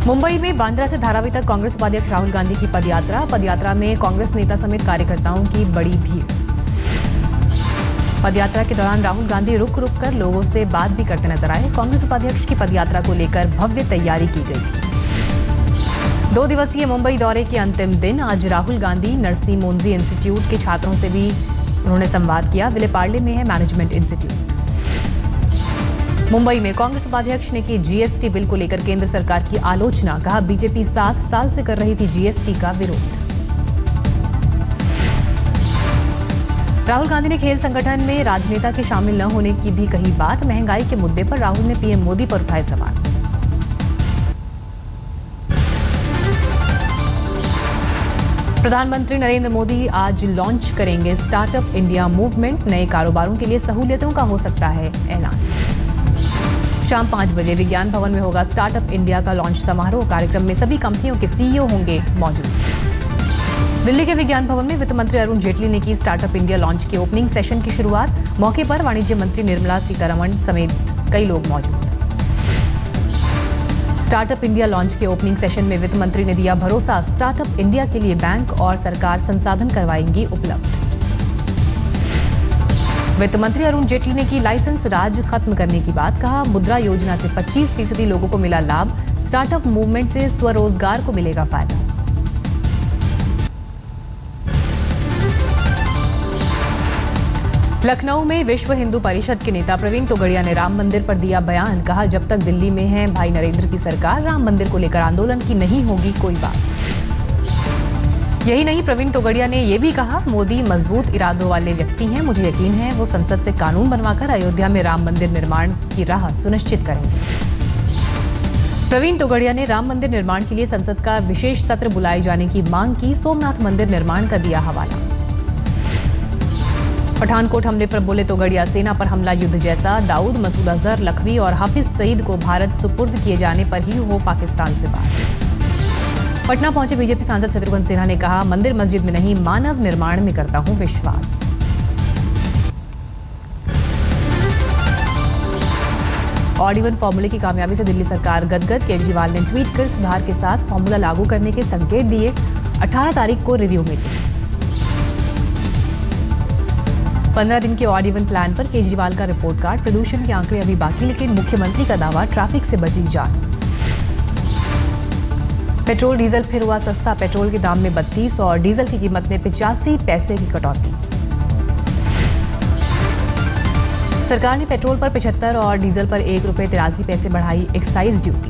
मुंबई में बांद्रा से धारावी तक कांग्रेस उपाध्यक्ष राहुल गांधी की पदयात्रा में कांग्रेस नेता समेत कार्यकर्ताओं की बड़ी भीड़। पदयात्रा के दौरान राहुल गांधी रुक कर लोगों से बात भी करते नजर आए। कांग्रेस उपाध्यक्ष की पदयात्रा को लेकर भव्य तैयारी की गई थी। 2 दिवसीय मुंबई दौरे के अंतिम दिन आज राहुल गांधी नरसी मोंजी इंस्टीट्यूट के छात्रों से भी उन्होंने संवाद किया। विलेपार्ले में है मैनेजमेंट इंस्टीट्यूट। मुंबई में कांग्रेस उपाध्यक्ष ने की जीएसटी बिल को लेकर केंद्र सरकार की आलोचना। कहा बीजेपी 7 साल से कर रही थी जीएसटी का विरोध। राहुल गांधी ने खेल संगठन में राजनेता के शामिल न होने की भी कही बात। महंगाई के मुद्दे पर राहुल ने पीएम मोदी पर उठाए सवाल। प्रधानमंत्री नरेंद्र मोदी आज लॉन्च करेंगे स्टार्टअप इंडिया मूवमेंट। नए कारोबारों के लिए सहूलियतों का हो सकता है ऐलान। शाम 5 बजे विज्ञान भवन में होगा स्टार्टअप इंडिया का लॉन्च समारोह। कार्यक्रम में सभी कंपनियों के सीईओ होंगे मौजूद। दिल्ली के विज्ञान भवन में वित्त मंत्री अरुण जेटली ने की स्टार्टअप इंडिया लॉन्च के ओपनिंग सेशन की शुरुआत। मौके पर वाणिज्य मंत्री निर्मला सीतारमण समेत कई लोग मौजूद। स्टार्टअप इंडिया लॉन्च के ओपनिंग सेशन में वित्त मंत्री ने दिया भरोसा। स्टार्टअप इंडिया के लिए बैंक और सरकार संसाधन करवाएंगी उपलब्ध। वित्त मंत्री अरुण जेटली ने की लाइसेंस राज खत्म करने की बात। कहा मुद्रा योजना से 25% लोगों को मिला लाभ। स्टार्टअप मूवमेंट से स्वरोजगार को मिलेगा फायदा। लखनऊ में विश्व हिंदू परिषद के नेता प्रवीण तोगड़िया ने राम मंदिर पर दिया बयान। कहा जब तक दिल्ली में है भाई नरेंद्र की सरकार, राम मंदिर को लेकर आंदोलन की नहीं होगी कोई बात। यही नहीं, प्रवीण तोगड़िया ने यह भी कहा मोदी मजबूत इरादों वाले व्यक्ति हैं। मुझे यकीन है वो संसद से कानून बनवाकर अयोध्या में राम मंदिर निर्माण की राह सुनिश्चित करेंगे। प्रवीण तोगड़िया ने राम मंदिर निर्माण के लिए संसद का विशेष सत्र बुलाए जाने की मांग की। सोमनाथ मंदिर निर्माण का दिया हवाला। पठानकोट हमले पर बोले तोगड़िया, सेना पर हमला युद्ध जैसा। दाऊद, मसूद अजहर, लखवी और हाफिज सईद को भारत सुपुर्द किए जाने पर ही हो पाकिस्तान से बात। पटना पहुंचे बीजेपी सांसद शत्रुघ्न सिन्हा ने कहा मंदिर मस्जिद में नहीं मानव निर्माण में करता हूं विश्वास। ऑड इवन फॉर्मूले की कामयाबी से दिल्ली सरकार गदगद। केजरीवाल ने ट्वीट कर सुधार के साथ फॉर्मूला लागू करने के संकेत दिए। 18 तारीख को रिव्यू मीटिंग। 15 दिन के ऑड इवन प्लान पर केजरीवाल का रिपोर्ट कार्ड। प्रदूषण के आंकड़े अभी बाकी, लेकिन मुख्यमंत्री का दावा ट्रैफिक से बची जान। पेट्रोल डीजल फिर हुआ सस्ता। पेट्रोल के दाम में 32 और डीजल की कीमत में 85 पैसे की कटौती। सरकार ने पेट्रोल पर 75 और डीजल पर ₹1.83 बढ़ाई एक्साइज ड्यूटी।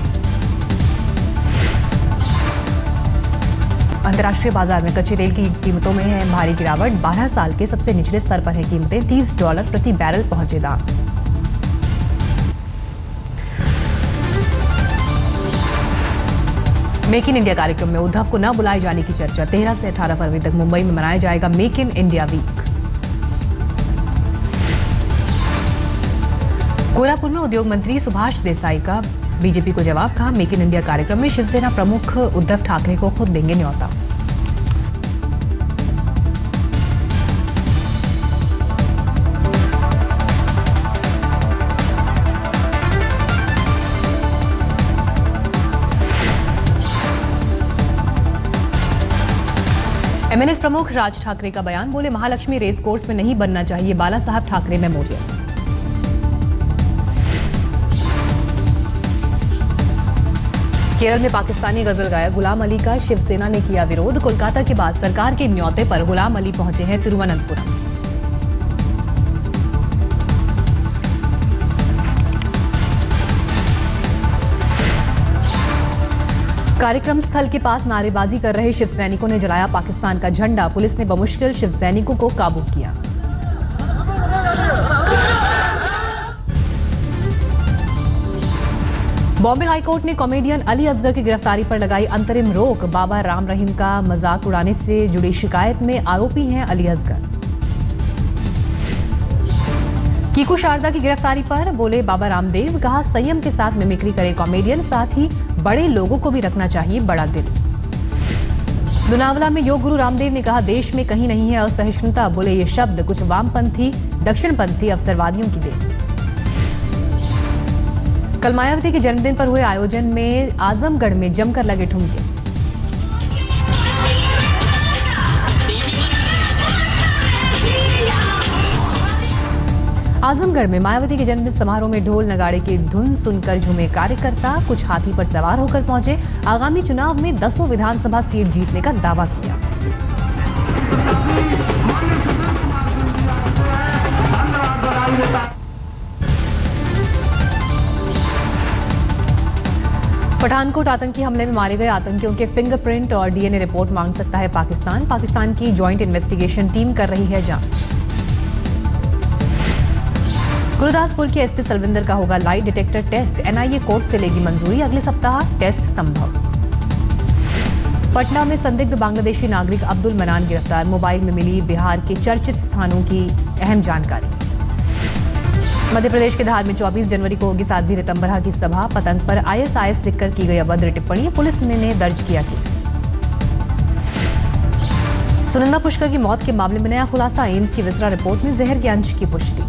अंतर्राष्ट्रीय बाजार में कच्चे तेल की कीमतों में है भारी गिरावट। 12 साल के सबसे निचले स्तर पर है कीमतें। $30 प्रति बैरल पहुंचे दाम। मेक इन इंडिया कार्यक्रम में उद्धव को न बुलाए जाने की चर्चा। 13 से 18 फरवरी तक मुंबई में मनाया जाएगा make in India week. Kolhapur में उद्योग मंत्री सुभाष देसाई का बीजेपी को जवाब। कहा मेक इन इंडिया कार्यक्रम में शिवसेना प्रमुख उद्धव ठाकरे को खुद देंगे न्योता। एमएनएस प्रमुख राज ठाकरे का बयान। बोले महालक्ष्मी रेस कोर्स में नहीं बनना चाहिए बाला साहब ठाकरे मेमोरियल। केरल में पाकिस्तानी गजल गायक गुलाम अली का शिवसेना ने किया विरोध। कोलकाता के बाद सरकार के न्योते पर गुलाम अली पहुंचे हैं तिरुवनंतपुरम। कार्यक्रम स्थल के पास नारेबाजी कर रहे शिव सैनिकों ने जलाया पाकिस्तान का झंडा। पुलिस ने बमुश्किल शिव सैनिकों को काबू किया। बॉम्बे हाईकोर्ट ने कॉमेडियन अली असगर की गिरफ्तारी पर लगाई अंतरिम रोक। बाबा राम रहीम का मजाक उड़ाने से जुड़ी शिकायत में आरोपी हैं अली असगर। कीकू शारदा की गिरफ्तारी पर बोले बाबा रामदेव। कहा संयम के साथ मिमिक्री करे कॉमेडियन, साथ ही बड़े लोगों को भी रखना चाहिए बड़ा दिल। लोनावला में योग गुरु रामदेव ने कहा देश में कहीं नहीं है असहिष्णुता। बोले ये शब्द कुछ वामपंथी दक्षिणपंथी अवसरवादियों की देन। कल मायावती के जन्मदिन पर हुए आयोजन में आजमगढ़ में जमकर लगे ठुमके। आजमगढ़ में मायावती के जन्मदिन समारोह में ढोल नगाड़े की धुन सुनकर झूमे कार्यकर्ता। कुछ हाथी पर सवार होकर पहुंचे। आगामी चुनाव में 10 विधानसभा सीट जीतने का दावा किया। पठानकोट आतंकी हमले में मारे गए आतंकियों के फिंगरप्रिंट और डीएनए रिपोर्ट मांग सकता है पाकिस्तान की ज्वाइंट इन्वेस्टिगेशन टीम कर रही है जांच। गुरदासपुर के एसपी सलविंदर का होगा lie detector test. NIA court से लेगी मंजूरी। अगले सप्ताह टेस्ट संभव। पटना में संदिग्ध बांग्लादेशी नागरिक अब्दुल मनान गिरफ्तार। मोबाइल में मिली बिहार के चर्चित स्थानों की अहम जानकारी। मध्य प्रदेश के धार में 24 जनवरी को होगी साध्वी ऋतंबरा की सभा। पतंग पर ISIS लिखकर की गई अभद्र टिप्पणी। पुलिस ने दर्ज किया केस। सुनंदा पुष्कर की मौत के मामले में नया खुलासा। एम्स की विसरा रिपोर्ट में जहर के अंश की पुष्टि।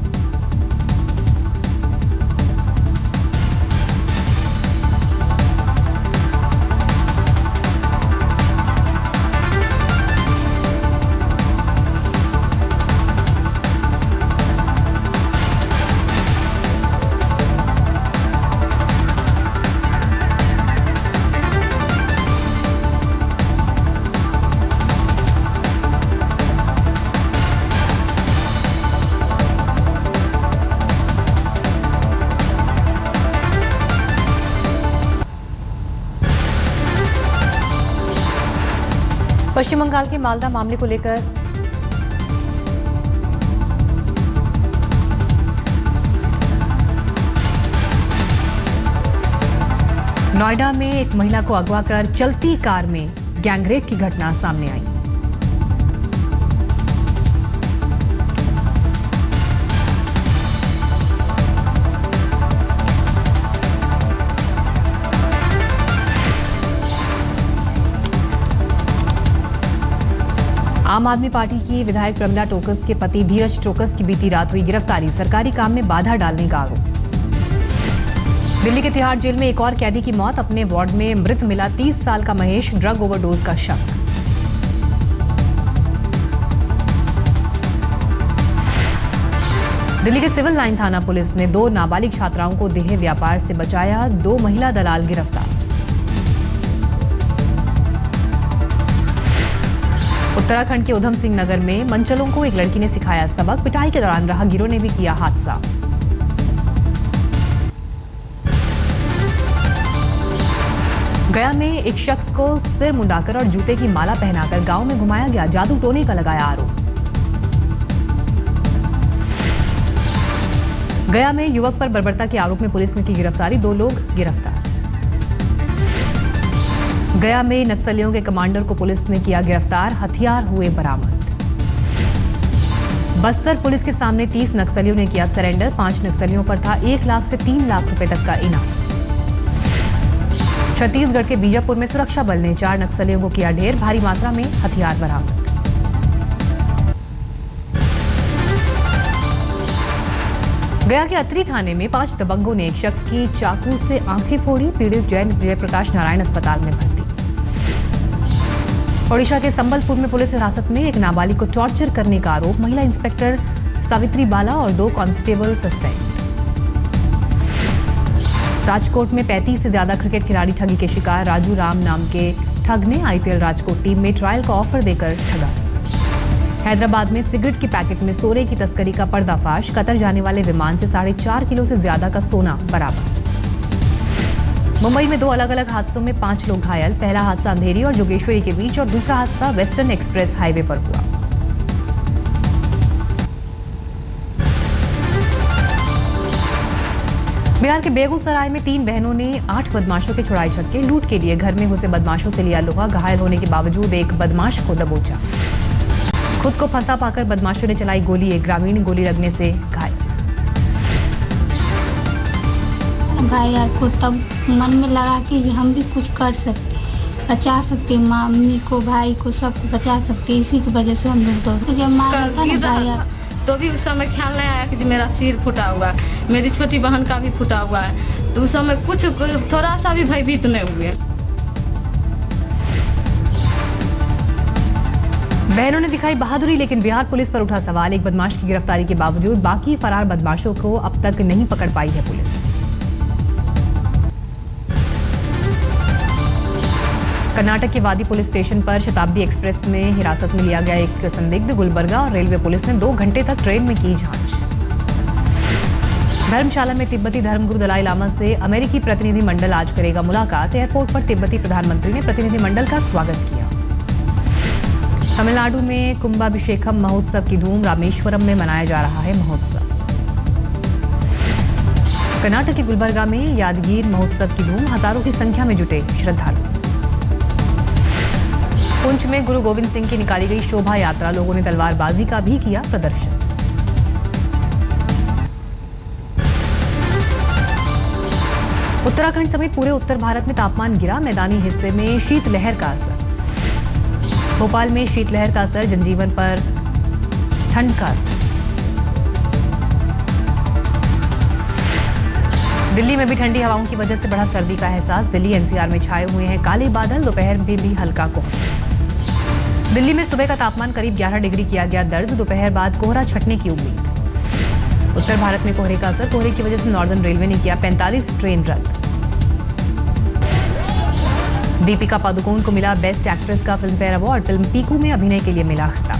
पश्चिम बंगाल के मालदा मामले को लेकर नोएडा में एक महिला को अगवा कर चलती कार में गैंगरेप की घटना सामने आई। आम आदमी पार्टी की विधायक प्रमिला टोकस के पति धीरज टोकस की बीती रात हुई गिरफ्तारी। सरकारी काम में बाधा डालने का आरोप। दिल्ली के तिहाड़ जेल में एक और कैदी की मौत। अपने वार्ड में मृत मिला 30 साल का महेश। ड्रग ओवरडोज का शक। दिल्ली के सिविल लाइन थाना पुलिस ने 2 नाबालिग छात्राओं को देह व्यापार से बचाया। 2 महिला दलाल गिरफ्तार। उत्तराखंड के उधम सिंह नगर में मंचलों को एक लड़की ने सिखाया सबक। पिटाई के दौरान राहगीरों ने भी किया हाथ साफ। गया में एक शख्स को सिर मुंडाकर और जूते की माला पहनाकर गांव में घुमाया गया। जादू टोने का लगाया आरोप। गया में युवक पर बर्बरता के आरोप में पुलिस ने की गिरफ्तारी। 2 लोग गिरफ्तार। गया में नक्सलियों के कमांडर को पुलिस ने किया गिरफ्तार। हथियार हुए बरामद। बस्तर पुलिस के सामने 30 नक्सलियों ने किया सरेंडर। 5 नक्सलियों पर था 1 लाख से 3 लाख रुपए तक का इनाम। छत्तीसगढ़ के बीजापुर में सुरक्षा बल ने 4 नक्सलियों को किया ढेर। भारी मात्रा में हथियार बरामद। गया के अतरी थाने में 5 दबंगों ने एक शख्स की चाकू से आंखें फोड़ी। पीड़ित जयप्रकाश नारायण अस्पताल में भर्ती। ओडिशा के संबलपुर में पुलिस हिरासत में एक नाबालिग को टॉर्चर करने का आरोप। महिला इंस्पेक्टर सावित्री बाला और 2 कांस्टेबल सस्पेंड। राजकोट में 35 से ज्यादा क्रिकेट खिलाड़ी ठगी के शिकार। राजू राम नाम के ठग ने IPL राजकोट टीम में ट्रायल का ऑफर देकर ठगा। हैदराबाद में सिगरेट के पैकेट में सोने की तस्करी का पर्दाफाश। कतर जाने वाले विमान से 4.5 किलो से ज्यादा का सोना बरामद। मुंबई में 2 अलग अलग हादसों में 5 लोग घायल। पहला हादसा अंधेरी और जोगेश्वरी के बीच और दूसरा हादसा वेस्टर्न एक्सप्रेस हाईवे पर हुआ। बिहार के बेगूसराय में 3 बहनों ने 8 बदमाशों के छुड़ाए छक्के। लूट के लिए घर में घुसे बदमाशों से लिया लोहा। घायल होने के बावजूद एक बदमाश को दबोचा। खुद को फंसा पाकर बदमाशों ने चलाई गोली। एक ग्रामीण गोली लगने से घायल। भाई यार को तब मन में लगा कि हम भी कुछ कर सकते, बचा सकते, मम्मी को, भाई को, सबको बचा सकते। इसी की वजह से हम लोग दौड़। जब मारा था ना भाई यार, तो भी उस समय ख्याल नहीं आया कि मेरा सिर फूटा हुआ है, मेरी छोटी बहन का भी फूटा हुआ है। तो उस समय कुछ थोड़ा सा भी भयभीत नहीं हुए। बहनों ने दिखाई बहादुरी, लेकिन बिहार पुलिस पर उठा सवाल। एक बदमाश की गिरफ्तारी के बावजूद बाकी फरार बदमाशों को अब तक नहीं पकड़ पाई है पुलिस। कर्नाटक के वादी पुलिस स्टेशन पर शताब्दी एक्सप्रेस में हिरासत में लिया गया एक संदिग्ध गुलबर्गा और रेलवे पुलिस ने 2 घंटे तक ट्रेन में की जांच। धर्मशाला में तिब्बती धर्मगुरु दलाई लामा से अमेरिकी प्रतिनिधिमंडल आज करेगा मुलाकात। एयरपोर्ट पर तिब्बती प्रधानमंत्री ने प्रतिनिधिमंडल का स्वागत किया। तमिलनाडु में कुंभाभिषेकम महोत्सव की धूम, रामेश्वरम में मनाया जा रहा है महोत्सव। कर्नाटक के गुलबर्गा में यादगीर महोत्सव की धूम, हजारों की संख्या में जुटे श्रद्धालु। पुंछ में गुरु गोविंद सिंह की निकाली गई शोभा यात्रा, लोगों ने तलवारबाजी का भी किया प्रदर्शन। उत्तराखंड समेत पूरे उत्तर भारत में तापमान गिरा, मैदानी हिस्से में शीतलहर का असर। भोपाल में शीतलहर का असर, जनजीवन पर ठंड का असर। दिल्ली में भी ठंडी हवाओं की वजह से बढ़ा सर्दी का एहसास। दिल्ली एनसीआर में छाए हुए हैं काले बादल, दोपहर में भी हल्का कोहरा। दिल्ली में सुबह का तापमान करीब 11 डिग्री किया गया दर्ज, दोपहर बाद कोहरा छटने की उम्मीद। उत्तर भारत में कोहरे का असर, कोहरे की वजह से नॉर्दर्न रेलवे ने किया 45 ट्रेन रद्द। दीपिका पादुकोण को मिला बेस्ट एक्ट्रेस का फिल्मफेयर अवार्ड, फिल्म पीकू में अभिनय के लिए मिला खिताब।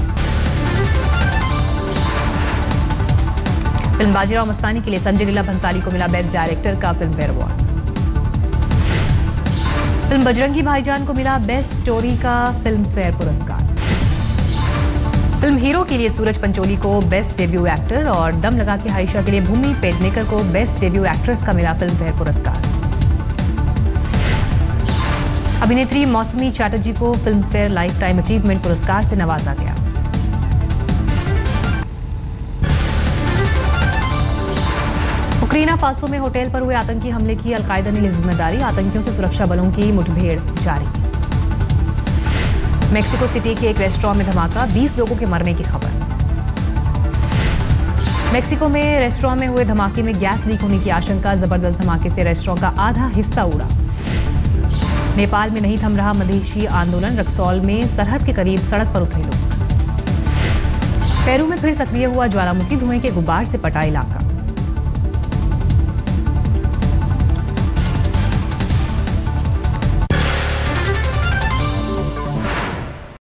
फिल्म बाजीराव मस्तानी के लिए संजय लीला भंसाली को मिला बेस्ट डायरेक्टर का फिल्मफेयर अवार्ड। फिल्म बजरंगी भाईजान को मिला बेस्ट स्टोरी का फिल्मफेयर पुरस्कार। फिल्म हीरो के लिए सूरज पंचोली को बेस्ट डेब्यू एक्टर और दम लगा के हाइशा के लिए भूमि पेडनेकर को बेस्ट डेब्यू एक्ट्रेस का मिला फिल्मफेयर पुरस्कार। अभिनेत्री मौसमी चैटर्जी को फिल्मफेयर लाइफ टाइम अचीवमेंट पुरस्कार से नवाजा गया। बुर्किना फासो में होटल पर हुए आतंकी हमले की अलकायदा ने ली जिम्मेदारी, आतंकियों से सुरक्षा बलों की मुठभेड़ जारी। मेक्सिको सिटी के एक रेस्टोरेंट में धमाका, 20 लोगों के मरने की खबर। मेक्सिको में रेस्टोरेंट में हुए धमाके में गैस लीक होने की आशंका, जबरदस्त धमाके से रेस्टोरेंट का आधा हिस्सा उड़ा। नेपाल में नहीं थम रहा मधेशी आंदोलन, रक्सौल में सरहद के करीब सड़क पर उतरे लोग। पेरू में फिर सक्रिय हुआ ज्वालामुखी, धुएं के गुब्बार से पटा इलाका।